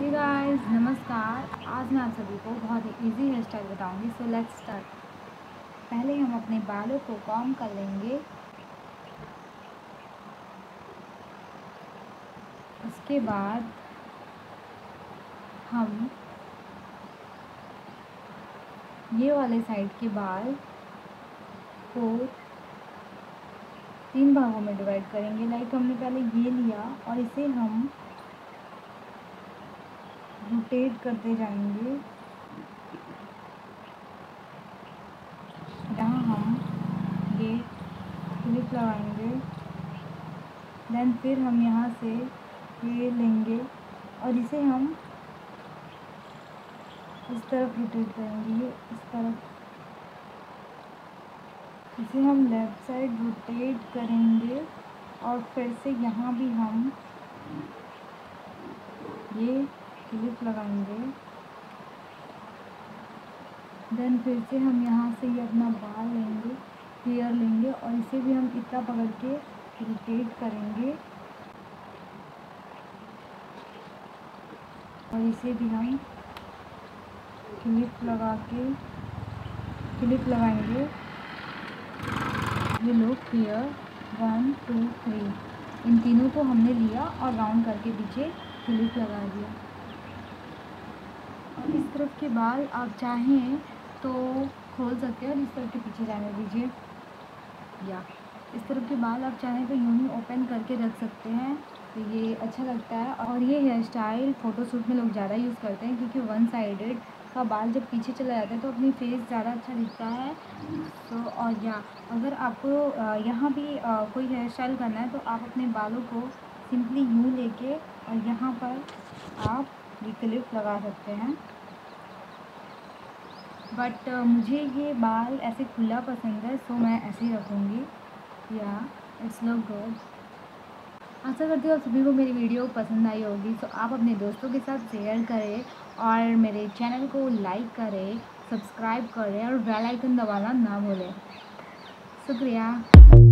Hey guys, नमस्कार। आज मैं आप सभी को बहुत ही इजी हेयर स्टाइल बताऊंगी। So let's start. पहले हम अपने बालों को कॉम्ब कर लेंगे। उसके बाद हम ये वाले साइड के बाल को 3 भागों में डिवाइड करेंगे। लाइक हमने पहले ये लिया और इसे हम रोटेट करते जाएंगे, जहाँ हम ये क्लिप लगाएंगे। देन फिर हम यहाँ से ये लेंगे और इसे हम इस तरफ रोटेट करेंगे। ये इस तरफ इसे हम लेफ़्ट साइड रोटेट करेंगे और फिर से यहाँ भी हम ये क्लिप लगाएंगे। देन फिर से हम यहाँ से ये अपना बाल लेंगे, हेयर लेंगे और इसे भी हम इतना पकड़ के रोटेट करेंगे और इसे भी हम क्लिप लगाएंगे। ये लोग हेयर 1 2 3 इन तीनों को हमने लिया और राउंड करके पीछे क्लिप लगा दिया। और इस तरफ के बाल आप चाहें तो खोल सकते हैं और इस तरफ के पीछे जाने दीजिए, या इस तरफ के बाल आप चाहें तो यूँ ही ओपन करके रख सकते हैं, तो ये अच्छा लगता है। और ये हेयर स्टाइल फ़ोटोशूट में लोग ज़्यादा यूज़ करते हैं, क्योंकि वन साइडेड का बाल जब पीछे चला जाता है तो अपनी फेस ज़्यादा अच्छा दिखता है। तो और या अगर आपको यहाँ भी कोई हेयर स्टाइल करना है तो आप अपने बालों को सिंपली यूँ लेके और यहाँ पर आप ये क्लिप लगा सकते हैं। बट मुझे ये बाल ऐसे खुला पसंद है, सो मैं ऐसे ही रखूँगी। या इट्स लुक गुड। आशा करती हूँ आप सभी को मेरी वीडियो पसंद आई होगी। तो आप अपने दोस्तों के साथ शेयर करें और मेरे चैनल को लाइक करें, सब्सक्राइब करें और बेल आइकन दबाना ना भूलें। शुक्रिया।